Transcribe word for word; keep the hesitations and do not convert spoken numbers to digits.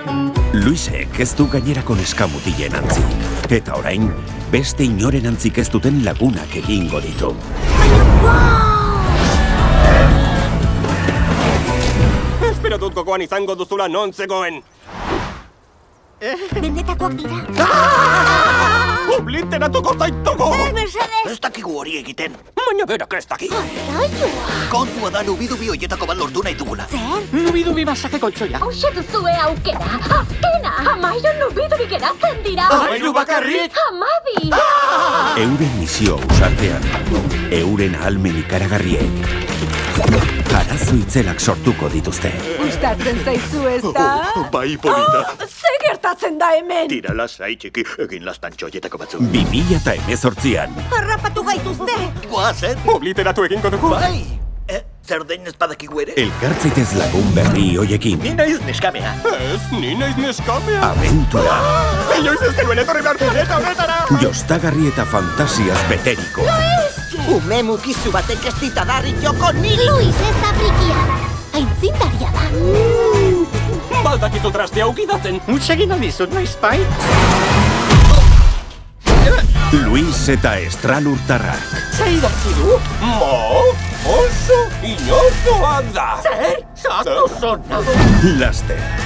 Luisek ez du gainerako neskamutilen antzik. Eta orain, beste inoren antzik ez duten lagunak egingo ditu. Espero dut gogoan izango duzula non zegoen. Bendetakoak dira. Obliteratuko zaituko! Mercedes! Ez dakigu hori egiten. Baina berak ez daki. Arraioa! Kontua da nubidubi hoietako bat lortu nahi dugula. Zer? Nubidubi basake koltsoia. Hauxe duzue aukera. Azkena! Amairu nubidubi geratzen dira. Amairu bakarrik? Amabi! Euren misio ausartean, euren ahalmen ikaragarriek, arazo itzelak sortuko dituzte. Gustatzen zaizu ez da? Bai, polita. Ze gertatzen da hemen? Tira lasai txiki, egin lastantxo hoietako batzu. bi mila eta hemezortzian, Harrapatu gaituzte! Goazen? Obliteratu egingo dugu. Bai! Eh, zer den ez badakigu ere? elkartzaitez lagun berri hoiekin, Ni naiz neskamea. Ez, ni naiz neskamea. abentura, Inoiz ez genuen etorri behar planeta honetara. jostagarri eta fantasiaz beteriko. Ume mukizu batek ez ditadarrik joko niri! Luis ez da frikia! Aitzindaria da! Baldakizu trastea ukidatzen. Mutsegin aldizut, noiz bai? Luis eta Estralurtarrak. Zer idatzi du? Mo, oso inozoa da. Zer? Zatu zona! Laster.